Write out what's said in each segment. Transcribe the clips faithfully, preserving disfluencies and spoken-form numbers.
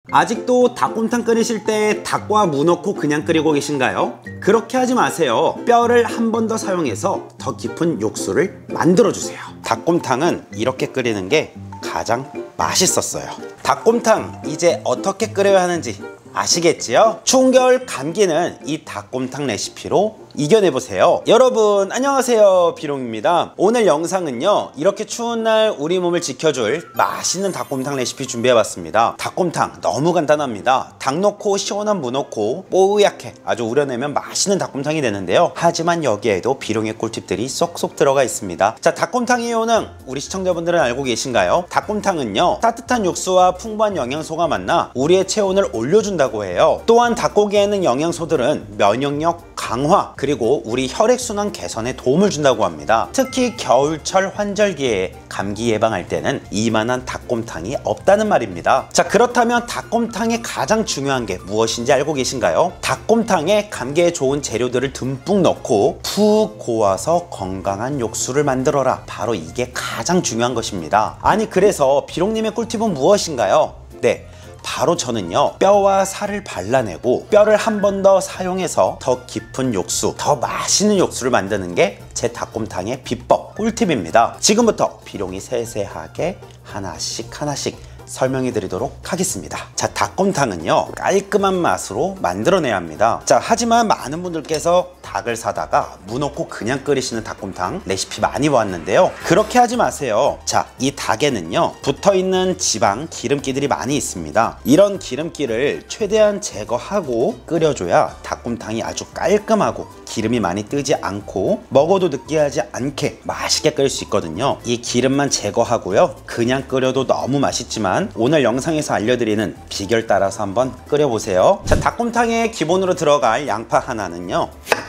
아직도 닭곰탕 끓이실 때 닭과 무 넣고 그냥 끓이고 계신가요? 그렇게 하지 마세요. 뼈를 한 번 더 사용해서 더 깊은 육수를 만들어 주세요. 닭곰탕은 이렇게 끓이는 게 가장 맛있었어요. 닭곰탕 이제 어떻게 끓여야 하는지 아시겠지요? 추운 겨울 감기는 이 닭곰탕 레시피로 이겨내보세요. 여러분 안녕하세요, 비롱입니다. 오늘 영상은요, 이렇게 추운 날 우리 몸을 지켜줄 맛있는 닭곰탕 레시피 준비해봤습니다. 닭곰탕 너무 간단합니다. 닭 넣고 시원한 무 넣고 뽀얗게 아주 우려내면 맛있는 닭곰탕이 되는데요. 하지만 여기에도 비룡의 꿀팁들이 쏙쏙 들어가 있습니다. 자, 닭곰탕의 효능 우리 시청자분들은 알고 계신가요? 닭곰탕은요, 따뜻한 육수와 풍부한 영양소가 만나 우리의 체온을 올려준다고 해요. 또한 닭고기에는 영양소들은 면역력 강화 그리고 우리 혈액순환 개선에 도움을 준다고 합니다. 특히 겨울철 환절기에 감기 예방할 때는 이만한 닭곰탕이 없다는 말입니다. 자, 그렇다면 닭곰탕의 가장 중요한 게 무엇인지 알고 계신가요? 닭곰탕에 감기에 좋은 재료들을 듬뿍 넣고 푹 고아서 건강한 육수를 만들어라. 바로 이게 가장 중요한 것입니다. 아니, 그래서 비롱님의 꿀팁은 무엇인가요? 네, 바로 저는요, 뼈와 살을 발라내고 뼈를 한 번 더 사용해서 더 깊은 육수, 더 맛있는 육수를 만드는 게 제 닭곰탕의 비법 꿀팁입니다. 지금부터 비룡이 세세하게 하나씩 하나씩 설명해 드리도록 하겠습니다. 자, 닭곰탕은요, 깔끔한 맛으로 만들어내야 합니다. 자, 하지만 많은 분들께서 닭을 사다가 무 넣고 그냥 끓이시는 닭곰탕 레시피 많이 봤는데요, 그렇게 하지 마세요. 자, 이 닭에는요, 붙어있는 지방, 기름기들이 많이 있습니다. 이런 기름기를 최대한 제거하고 끓여줘야 닭곰탕이 아주 깔끔하고 기름이 많이 뜨지 않고 먹어도 느끼하지 않게 맛있게 끓일 수 있거든요. 이 기름만 제거하고요, 그냥 끓여도 너무 맛있지만 오늘 영상에서 알려드리는 비결 따라서 한번 끓여보세요. 자, 닭곰탕에 기본으로 들어갈 양파 하나는요,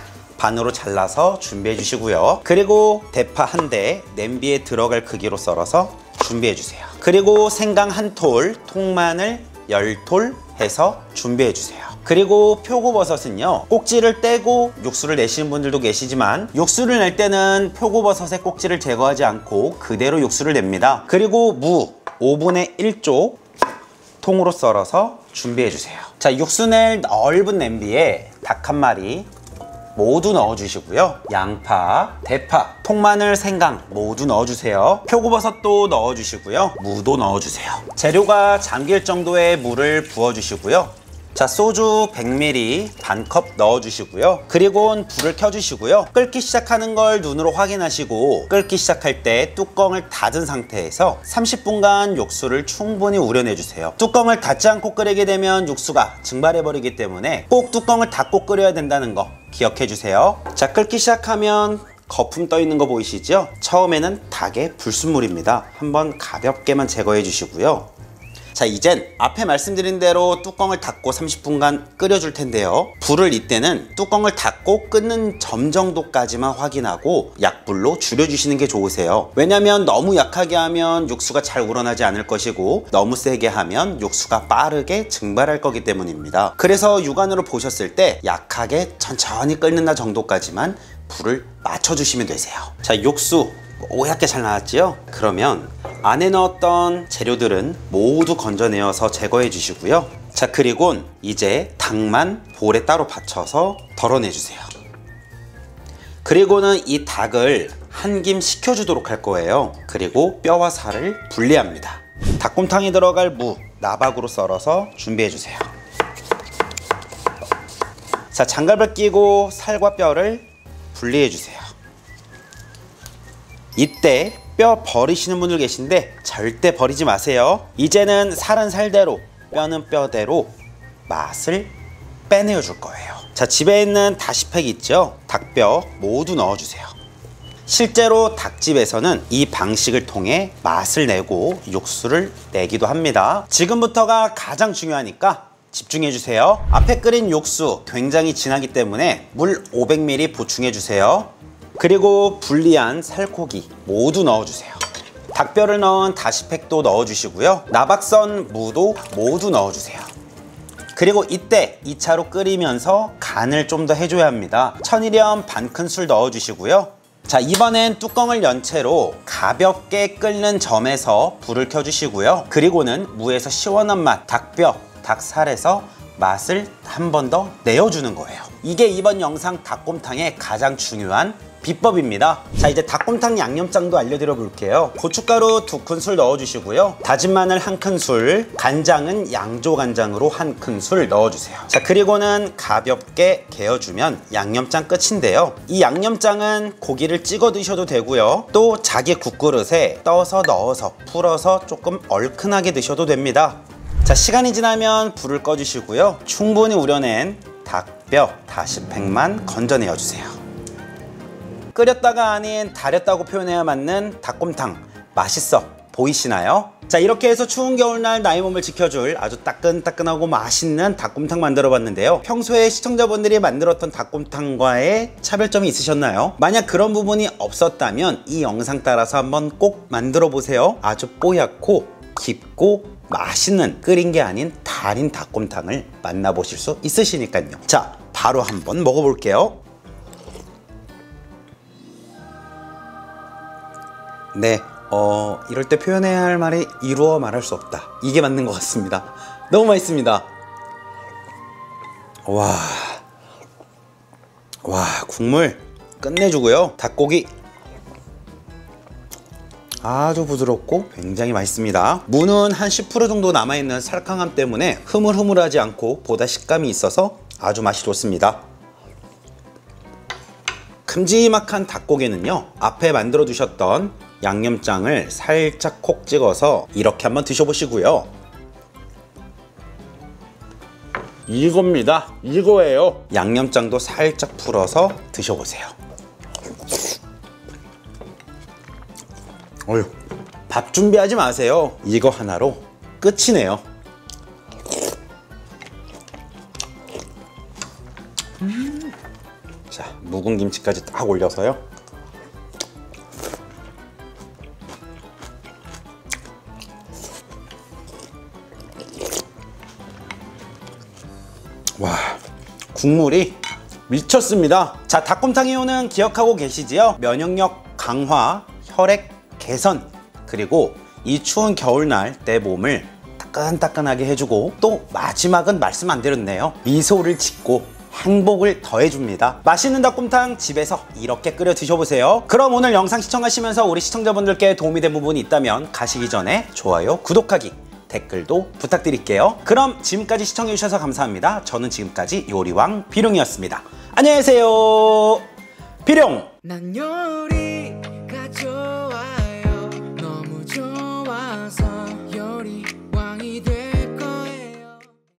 반으로 잘라서 준비해 주시고요. 그리고 대파 한 대 냄비에 들어갈 크기로 썰어서 준비해 주세요. 그리고 생강 한 톨, 통마늘 열 톨 해서 준비해 주세요. 그리고 표고버섯은요, 꼭지를 떼고 육수를 내시는 분들도 계시지만 육수를 낼 때는 표고버섯의 꼭지를 제거하지 않고 그대로 육수를 냅니다. 그리고 무 오분의 일 쪽 통으로 썰어서 준비해 주세요. 자, 육수 낼 넓은 냄비에 닭 한 마리 모두 넣어주시고요. 양파, 대파, 통마늘, 생강 모두 넣어주세요. 표고버섯도 넣어주시고요. 무도 넣어주세요. 재료가 잠길 정도의 물을 부어주시고요. 자, 소주 백 밀리리터 반 컵 넣어주시고요. 그리고 불을 켜주시고요. 끓기 시작하는 걸 눈으로 확인하시고 끓기 시작할 때 뚜껑을 닫은 상태에서 삼십 분간 육수를 충분히 우려내주세요. 뚜껑을 닫지 않고 끓이게 되면 육수가 증발해버리기 때문에 꼭 뚜껑을 닫고 끓여야 된다는 거 기억해주세요. 자, 끓기 시작하면 거품 떠 있는 거 보이시죠? 처음에는 닭의 불순물입니다. 한번 가볍게만 제거해 주시고요. 자, 이젠 앞에 말씀드린 대로 뚜껑을 닫고 삼십 분간 끓여줄 텐데요, 불을 이때는 뚜껑을 닫고 끓는 점 정도까지만 확인하고 약불로 줄여주시는 게 좋으세요. 왜냐면 너무 약하게 하면 육수가 잘 우러나지 않을 것이고 너무 세게 하면 육수가 빠르게 증발할 거기 때문입니다. 그래서 육안으로 보셨을 때 약하게 천천히 끓는다 정도까지만 불을 맞춰주시면 되세요. 자, 육수 뽀얗게 잘 나왔지요? 그러면 안에 넣었던 재료들은 모두 건져내어서 제거해 주시고요. 자, 그리고 이제 닭만 볼에 따로 받쳐서 덜어내 주세요. 그리고는 이 닭을 한 김 식혀주도록 할 거예요. 그리고 뼈와 살을 분리합니다. 닭곰탕에 들어갈 무 나박으로 썰어서 준비해 주세요. 자, 장갑을 끼고 살과 뼈를 분리해 주세요. 이때 뼈 버리시는 분들 계신데 절대 버리지 마세요. 이제는 살은 살대로 뼈는 뼈대로 맛을 빼내어 줄 거예요. 자, 집에 있는 다시팩 있죠? 닭뼈 모두 넣어주세요. 실제로 닭집에서는 이 방식을 통해 맛을 내고 육수를 내기도 합니다. 지금부터가 가장 중요하니까 집중해 주세요. 앞에 끓인 육수 굉장히 진하기 때문에 물 오백 밀리리터 보충해 주세요. 그리고 분리한 살코기 모두 넣어주세요. 닭뼈를 넣은 다시팩도 넣어주시고요. 나박선 무도 모두 넣어주세요. 그리고 이때 이 차로 끓이면서 간을 좀 더 해줘야 합니다. 천일염 반 큰술 넣어주시고요. 자, 이번엔 뚜껑을 연 채로 가볍게 끓는 점에서 불을 켜주시고요. 그리고는 무에서 시원한 맛 닭뼈 닭살에서 맛을 한 번 더 내어주는 거예요. 이게 이번 영상 닭곰탕의 가장 중요한 비법입니다. 자, 이제 닭곰탕 양념장도 알려드려 볼게요. 고춧가루 두 큰술 넣어주시고요. 다진 마늘 한 큰술, 간장은 양조 간장으로 한 큰술 넣어주세요. 자, 그리고는 가볍게 개어주면 양념장 끝인데요. 이 양념장은 고기를 찍어 드셔도 되고요. 또 자기 국그릇에 떠서 넣어서 풀어서 조금 얼큰하게 드셔도 됩니다. 자, 시간이 지나면 불을 꺼주시고요. 충분히 우려낸 닭뼈 다시 팩만 건져내어 주세요. 끓였다가 아닌 달였다고 표현해야 맞는 닭곰탕 맛있어 보이시나요? 자, 이렇게 해서 추운 겨울날 나의 몸을 지켜줄 아주 따끈따끈하고 맛있는 닭곰탕 만들어 봤는데요. 평소에 시청자분들이 만들었던 닭곰탕과의 차별점이 있으셨나요? 만약 그런 부분이 없었다면 이 영상 따라서 한번 꼭 만들어 보세요. 아주 뽀얗고 깊고 맛있는 끓인 게 아닌 달인 닭곰탕을 만나보실 수 있으시니까요. 자, 바로 한번 먹어볼게요. 네, 어, 이럴 때 표현해야 할 말이 이루어 말할 수 없다. 이게 맞는 것 같습니다. 너무 맛있습니다. 와, 와, 국물 끝내주고요. 닭고기 아주 부드럽고 굉장히 맛있습니다. 무는 한 십 퍼센트 정도 남아있는 살캉함 때문에 흐물흐물하지 않고 보다 식감이 있어서 아주 맛이 좋습니다. 큼지막한 닭고기는요, 앞에 만들어 두셨던 양념장을 살짝 콕 찍어서 이렇게 한번 드셔보시고요. 이겁니다. 이거예요. 양념장도 살짝 풀어서 드셔보세요. 어휴, 밥 준비하지 마세요. 이거 하나로 끝이네요. 음. 자, 묵은 김치까지 딱 올려서요. 와, 국물이 미쳤습니다. 자, 닭곰탕이요는 기억하고 계시지요? 면역력 강화, 혈액 개선, 그리고 이 추운 겨울날 내 몸을 따끈따끈하게 해주고, 또 마지막은 말씀 안 드렸네요. 미소를 짓고 행복을 더해줍니다. 맛있는 닭곰탕 집에서 이렇게 끓여 드셔보세요. 그럼 오늘 영상 시청하시면서 우리 시청자분들께 도움이 된 부분이 있다면 가시기 전에 좋아요, 구독하기, 댓글도 부탁드릴게요. 그럼 지금까지 시청해주셔서 감사합니다. 저는 지금까지 요리왕 비룡이었습니다. 안녕히 계세요. 비룡! 난 요리